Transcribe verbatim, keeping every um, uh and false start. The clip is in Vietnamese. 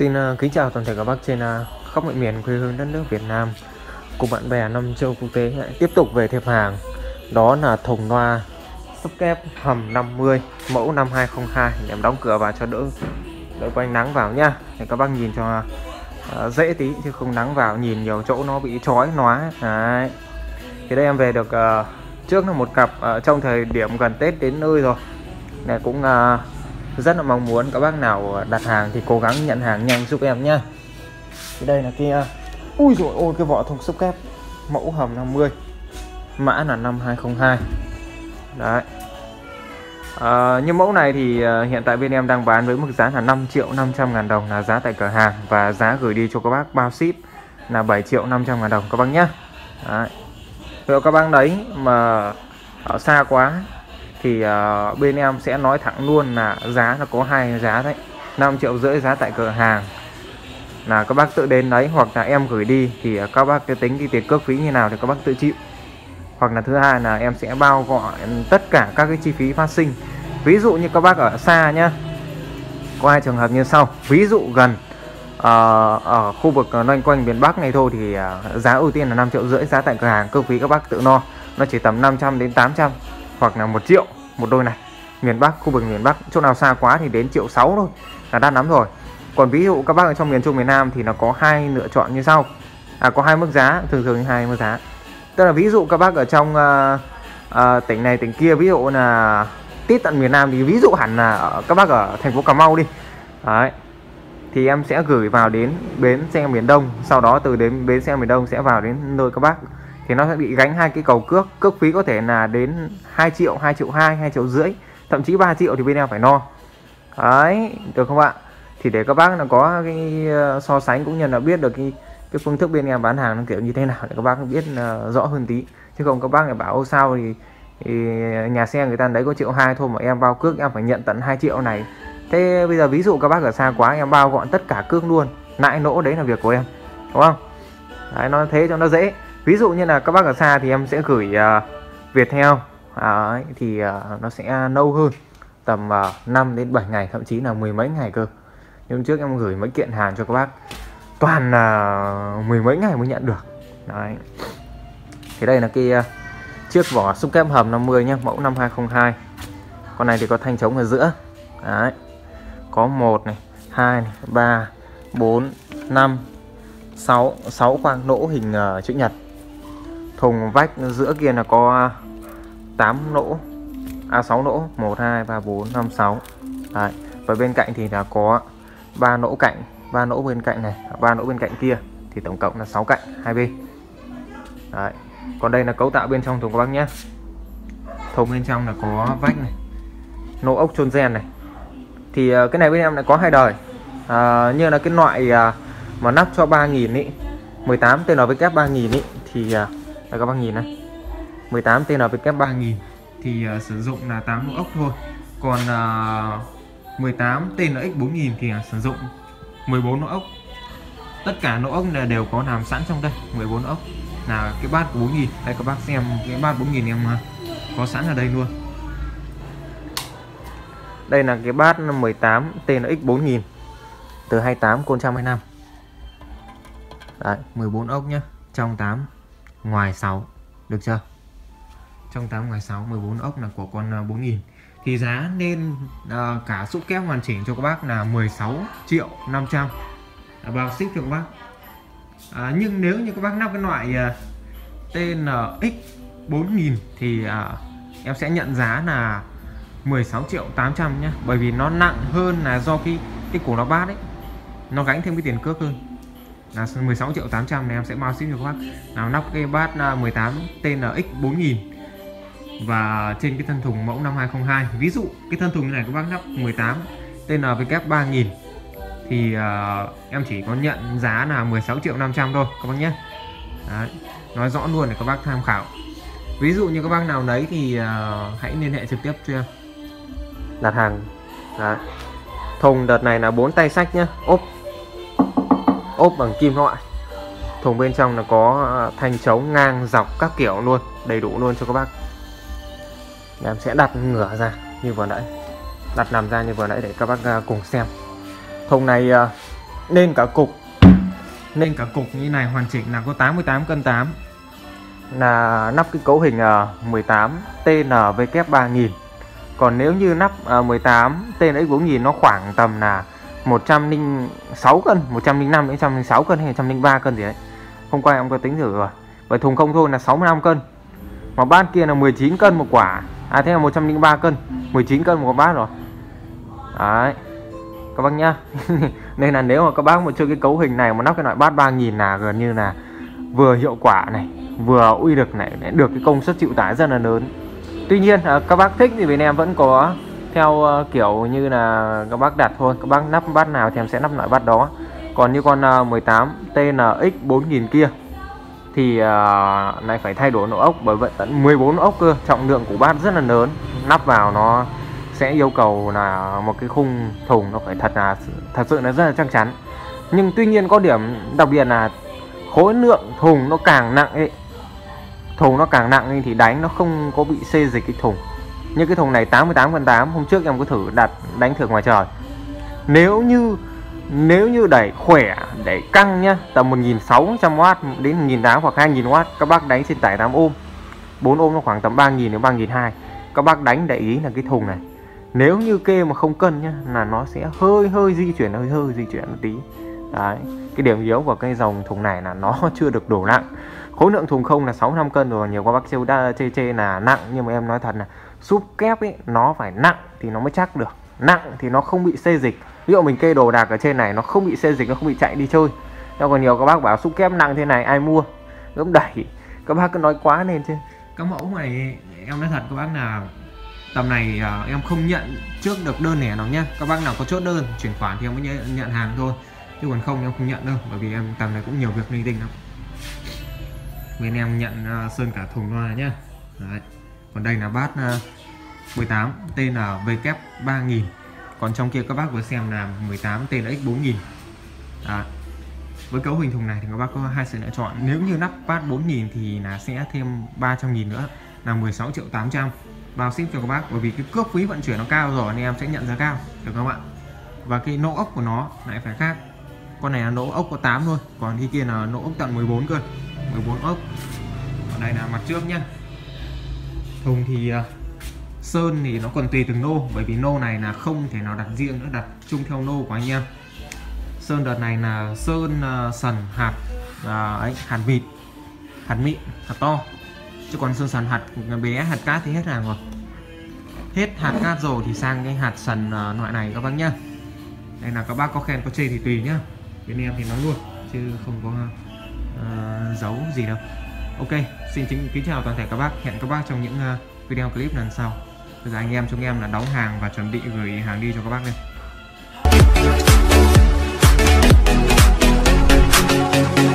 Xin uh, kính chào toàn thể các bác trên uh, khắp mọi miền quê hương đất nước Việt Nam cùng bạn bè năm châu quốc tế. Tiếp tục về thiệp hàng, đó là thùng loa sub kép hầm năm mươi mẫu năm hai không hai. Em đóng cửa vào cho đỡ đỡ quanh nắng vào nhá, để các bác nhìn cho uh, dễ tí, chứ không nắng vào nhìn nhiều chỗ nó bị chói nóa. Đấy. Thì đây em về được uh, trước là một cặp uh, trong thời điểm gần Tết đến nơi rồi. Này cũng uh, rất là mong muốn các bác nào đặt hàng thì cố gắng nhận hàng nhanh giúp em nhá. Thì đây là kia, ui rồi ôi, cái vỏ thùng sub kép mẫu hầm năm mươi, mã là năm hai không hai. Đấy. À, nhưng mẫu này thì uh, hiện tại bên em đang bán với mức giá là năm triệu năm trăm ngàn đồng là giá tại cửa hàng, và giá gửi đi cho các bác bao ship là bảy triệu năm trăm ngàn đồng các bác nhé. Đấy. Nếu các bác đấy mà ở xa quá thì uh, bên em sẽ nói thẳng luôn là giá nó có hai giá đấy. Năm triệu rưỡi giá tại cửa hàng là các bác tự đến đấy, hoặc là em gửi đi thì các bác cứ tính cái tiền cước phí như nào thì các bác tự chịu. Hoặc là thứ hai là em sẽ bao gọn tất cả các cái chi phí phát sinh. Ví dụ như các bác ở xa nhá, có hai trường hợp như sau. Ví dụ gần uh, ở khu vực loanh quanh miền Bắc này thôi thì uh, giá ưu tiên là năm triệu rưỡi giá tại cửa hàng, cước phí các bác tự no, nó chỉ tầm năm trăm đến tám trăm hoặc là một triệu một đôi này. Miền Bắc, khu vực miền Bắc, chỗ nào xa quá thì đến triệu sáu thôi là đắt lắm rồi. Còn ví dụ các bác ở trong miền Trung miền Nam thì nó có hai lựa chọn như sau. À, có hai mức giá, thường thường hai mức giá. Tức là ví dụ các bác ở trong uh, uh, tỉnh này tỉnh kia, ví dụ là tít tận miền Nam thì ví dụ hẳn là ở, các bác ở thành phố Cà Mau đi. Đấy. Thì em sẽ gửi vào đến bến xe miền Đông, sau đó từ đến bến xe miền Đông sẽ vào đến nơi các bác. Thì nó sẽ bị gánh hai cái cầu cước, cước phí có thể là đến hai triệu, hai triệu hai, hai triệu rưỡi, thậm chí ba triệu thì bên em phải no. Đấy, được không ạ? Thì để các bác là có cái so sánh cũng như là biết được cái cái phương thức bên em bán hàng nó kiểu như thế nào để các bác biết uh, rõ hơn tí. Chứ không các bác lại bảo ô sao thì, thì nhà xe người ta đấy có triệu hai thôi mà em bao cước em phải nhận tận hai triệu này. Thế bây giờ ví dụ các bác ở xa quá em bao gọn tất cả cước luôn, nại nỗ đấy là việc của em, đúng không? Đấy, nó thế cho nó dễ. Ví dụ như là các bác ở xa thì em sẽ gửi uh, Viettel, à, thì uh, nó sẽ lâu hơn, tầm uh, năm đến bảy ngày, thậm chí là mười mấy ngày cơ. Nhưng trước em gửi mấy kiện hàng cho các bác toàn là uh, mười mấy ngày mới nhận được. Đấy. Thì đây là cái uh, chiếc vỏ sub kép hầm năm mươi nhé, mẫu năm hai không hai. Con này thì có thanh trống ở giữa. Đấy. Có một này, hai này, ba, bốn, năm, sáu, sáu khoang nỗ hình uh, chữ nhật. Thùng vách giữa kia là có tám nỗ, à sáu nỗ, một, hai, ba, bốn, năm, sáu. Đấy. Và bên cạnh thì là có ba nỗ cạnh, ba nỗ bên cạnh này, ba nỗ bên cạnh kia, thì tổng cộng là sáu cạnh hai bên. Đấy. Còn đây là cấu tạo bên trong thùng các bác nhé. Thùng bên trong là có vách này, nỗ ốc chôn gen này. Thì uh, cái này bên em lại có hai đời. Uh, như là cái loại uh, mà nắp cho ba nghìn ý, mười tám T N W kép ba nghìn ý, thì uh, đây các bác nhìn này, mười tám T N W kép ba nghìn thì uh, sử dụng là tám nỗ ốc thôi. Còn uh, mười tám T N X bốn nghìn thì uh, sử dụng mười bốn nỗ ốc. Tất cả nỗ ốc là đều có làm sẵn trong đây, mười bốn nỗ ốc. Là cái bát của bốn nghìn. Đây các bác xem cái bát bốn nghìn em uh, có sẵn ở đây luôn. Đây là cái bát mười tám T N X bốn nghìn từ hai mươi tám côn trăm hai mươi lăm. Đấy, mười bốn ốc nhá, trong tám ngoài sáu, được chưa? Trong tám ngoài sáu, mười bốn ốc là của con bốn nghìn. Thì giá nên uh, cả sub kép hoàn chỉnh cho các bác là mười sáu triệu năm trăm, à, bao ship cho các bác. À, nhưng nếu như các bác nắp cái loại uh, T N X bốn nghìn thì uh, em sẽ nhận giá là mười sáu triệu tám trăm nhé. Bởi vì nó nặng hơn là do cái cái cổ nó bát ấy, nó gánh thêm cái tiền cước hơn. Là mười sáu triệu tám trăm này em sẽ bao ship cho các bác nào nắp cái bát mười tám T N X bốn nghìn. Và trên cái thân thùng mẫu năm hai không hai, ví dụ cái thân thùng này các bác nắp mười tám T N W kép ba nghìn thì uh, em chỉ có nhận giá là mười sáu triệu năm trăm thôi các bác nhé. Đấy, nói rõ luôn để các bác tham khảo. Ví dụ như các bác nào đấy thì uh, hãy liên hệ trực tiếp cho em đặt hàng. Đấy. Thùng đợt này là bốn tay xách nhá, ốp ốp bằng kim loại. Thùng bên trong là có thanh trống ngang dọc các kiểu luôn, đầy đủ luôn cho các bác. Em sẽ đặt ngửa ra như vừa nãy, đặt nằm ra như vừa nãy để các bác cùng xem. Thùng này nên cả cục nên cả cục như này hoàn chỉnh là có tám mươi tám cân tám, là nắp cái cấu hình mười tám T N W ba nghìn. Còn nếu như nắp mười tám T N X bốn nghìn nó khoảng tầm là một trăm lẻ sáu cân, một trăm lẻ năm đến một trăm lẻ sáu cân hay một trăm lẻ ba cân gì đấy. Hôm qua em có tính thử rồi. Và thùng không thôi là sáu mươi lăm cân. Mà bát kia là mười chín cân một quả. À thế là một trăm lẻ ba cân, mười chín cân một bát rồi. Đấy. Các bác nhá. Nên là nếu mà các bác mà chơi cái cấu hình này mà nắp cái loại bát ba nghìn là gần như là vừa hiệu quả này, vừa uy lực này, được cái công suất chịu tải rất là lớn. Tuy nhiên các bác thích thì bên em vẫn có theo kiểu như là các bác đặt thôi, các bác nắp bát nào thì em sẽ nắp loại bát đó. Còn như con mười tám T N X bốn nghìn kia thì uh, này phải thay đổi nỗ ốc, bởi vậy tận mười bốn ốc cơ, trọng lượng của bát rất là lớn, nắp vào nó sẽ yêu cầu là một cái khung thùng nó phải thật là thật sự nó rất là chắc chắn. Nhưng tuy nhiên có điểm đặc biệt là khối lượng thùng nó càng nặng ấy, thùng nó càng nặng ấy, thì đánh nó không có bị xê dịch cái thùng. Như cái thùng này tám mươi tám cân tám, hôm trước em có thử đặt đánh thử ngoài trời. Nếu như nếu như đẩy khỏe, đẩy căng nhá, tầm một nghìn sáu trăm oát đến một nghìn tám trăm hoặc hai nghìn oát, các bác đánh trên tải tám ôm. bốn ôm nó khoảng tầm ba nghìn đến ba nghìn hai trăm. Các bác đánh để ý là cái thùng này, nếu như kê mà không cân nhá, là nó sẽ hơi hơi di chuyển, hơi hơi di chuyển một tí. Đấy, cái điểm yếu của cái dòng thùng này là nó chưa được đổ nặng. Khối lượng thùng không là sáu mươi lăm cân rồi, nhiều các bác trêu đa chê chê là nặng, nhưng mà em nói thật là súp kép ấy nó phải nặng thì nó mới chắc được. Nặng thì nó không bị xê dịch. Ví dụ mình kê đồ đạc ở trên này nó không bị xê dịch, nó không bị chạy đi chơi. Đâu còn nhiều các bác bảo súp kép nặng thế này ai mua, gấm đẩy. Các bác cứ nói quá lên chứ. Các mẫu này em nói thật các bác nào tầm này uh, em không nhận trước được đơn lẻ nào nhá. Các bác nào có chốt đơn chuyển khoản thì em mới nhận, nhận hàng thôi, chứ còn không em không nhận đâu, bởi vì em tầm này cũng nhiều việc linh tinh lắm. Bên em nhận uh, sơn cả thùng loa nhá. Đấy. Còn đây là bát uh, mười tám T N W ba nghìn. Còn trong kia các bác vừa xem là mười tám T N X bốn nghìn. Đấy. Với cấu hình thùng này thì các bác có hai sự lựa chọn. Nếu như nắp bát bốn nghìn thì là sẽ thêm ba trăm nghìn nữa, là mười sáu triệu tám trăm bao ship cho các bác, bởi vì cái cước phí vận chuyển nó cao rồi nên em sẽ nhận giá cao, được không ạ? Và cái nỗ ốc của nó lại phải khác. Con này là nỗ ốc có tám thôi, còn cái kia là nỗ ốc tận mười bốn cơ, mười bốn ốc. Còn đây là mặt trước nhá. Thùng thì uh, sơn thì nó còn tùy từng nô, bởi vì nô này là không thể nào đặt riêng nữa, đặt chung theo nô của anh em. Sơn đợt này là sơn uh, sần hạt uh, ấy, hạt mịn, hạt mịn, hạt to. Chứ còn sơn sần hạt bé, hạt cát thì hết hàng rồi. Hết hạt cát rồi thì sang cái hạt sần uh, loại này các bác nhá. Đây là các bác có khen có chê thì tùy nhá. Bên em thì nói luôn chứ không có uh, giấu gì đâu. Ok, xin kính, kính chào toàn thể các bác. Hẹn các bác trong những uh, video clip lần sau. Bây giờ anh em chúng em là đóng hàng và chuẩn bị gửi hàng đi cho các bác đây.